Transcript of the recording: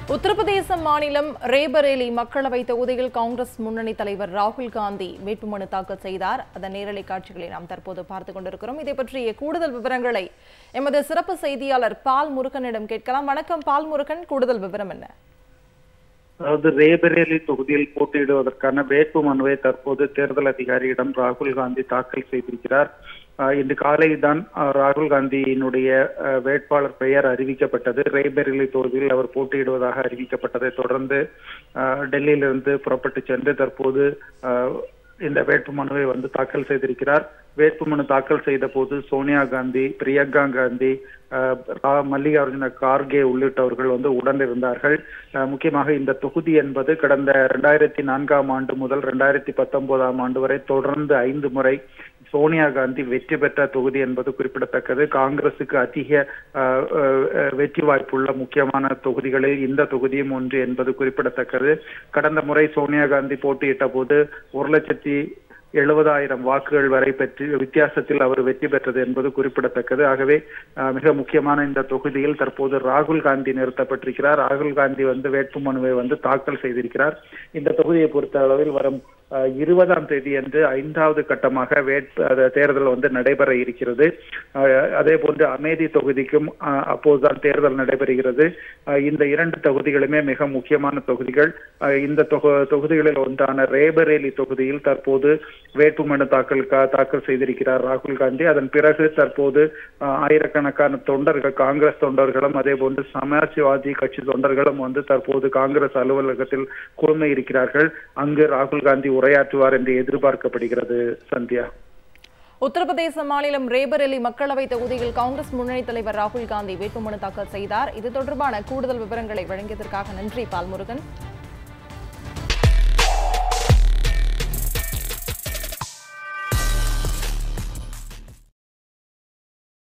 உத்தரப்பிரதேச மாநிலம் ரேபரேலி மக்களவை தொகுதியில் காங்கிரஸ் முன்னணி தலைவர் ராகுல் காந்தி வேட்புமனு தாக்கல் செய்தார். அதன் நேரலை காட்சிகளை நாம் தற்போது பார்த்துக் கொண்டிருக்கிறோம். இதை பற்றிய கூடுதல் விவரங்களை எமது சிறப்பு செய்தியாளர் பால் முருகனிடம் கேட்கலாம். வணக்கம் பால் முருகன், கூடுதல் விவரம் என்ன? அதாவது ரேபரேலி தொகுதியில் போட்டியிடுவதற்கான வேட்புமனுவை தற்போது தேர்தல் அதிகாரியிடம் ராகுல் காந்தி தாக்கல் செய்திருக்கிறார். இன்று காலை தான் ராகுல் காந்தியினுடைய வேட்பாளர் பெயர் அறிவிக்கப்பட்டது. ரேபரேலி தொகுதியில் அவர் போட்டியிடுவதாக அறிவிக்கப்பட்டதை தொடர்ந்து டெல்லியிலிருந்து புறப்பட்டு சென்று தற்போது இந்த வேட்புமனுவை தாக்கல் செய்திருக்கிறார். வேட்புமனு தாக்கல் செய்த போது சோனியா காந்தி, பிரியங்கா காந்தி, மல்லிகார்ஜுன கார்கே உள்ளிட்டவர்கள் உடன் இருந்தார்கள். முக்கியமாக இந்த தொகுதி என்பது கடந்த 2004ஆம் ஆண்டு முதல் 2019ஆம் ஆண்டு வரை தொடர்ந்து 5 முறை சோனியா காந்தி வெற்றி பெற்ற தொகுதி என்பது குறிப்பிடத்தக்கது. காங்கிரசுக்கு அதிக வெற்றி வாய்ப்புள்ள முக்கியமான தொகுதிகளில் இந்த தொகுதியும் ஒன்று என்பது குறிப்பிடத்தக்கது. கடந்த முறை சோனியா காந்தி போட்டியிட்ட போது 1,70,000 வாக்குகள் வரை பெற்று வித்தியாசத்தில் அவர் வெற்றி பெற்றது என்பது குறிப்பிடத்தக்கது. ஆகவே மிக முக்கியமான இந்த தொகுதியில் தற்போது ராகுல் காந்தி நிறுத்தப்பட்டிருக்கிறார். ராகுல் காந்தி வேட்புமனுவை தாக்கல் செய்திருக்கிறார். இந்த தொகுதியை பொறுத்த அளவில் வரும் 20ஆம் தேதி அன்று 5வது கட்டமாக தேர்தல் நடைபெற இருக்கிறது. அதே போன்று அமேதி தொகுதிக்கும் அப்போதுதான் தேர்தல் நடைபெறுகிறது. இந்த 2 தொகுதிகளுமே மிக முக்கியமான தொகுதிகள். இந்த தொகுதிகளில் ஒன்றான ரேபரேலி தொகுதியில் தற்போது வேட்புமனு தாக்கல் செய்திருக்கிறார் ராகுல் காந்தி. அதன் பிறகு தற்போது ஆயிரக்கணக்கான தொண்டர்கள், காங்கிரஸ் தொண்டர்களும் அதே போன்று சமாஜ்வாதி கட்சி தொண்டர்களும் தற்போது காங்கிரஸ் அலுவலகத்தில் குழுமை இருக்கிறார்கள். அங்கு ராகுல் காந்தி உரையாற்றுவார் என்று எதிர்பார்க்கப்படுகிறது. சந்தியா, உத்தரப்பிரதேச மாநிலம் ரேபரேலி மக்களவை தொகுதியில் காங்கிரஸ் முன்னணி தலைவர் ராகுல் காந்தி வேட்புமனு தாக்கல் செய்தார். இது தொடர்பான கூடுதல் விவரங்களை வழங்கியதற்காக நன்றி பால்முருகன்.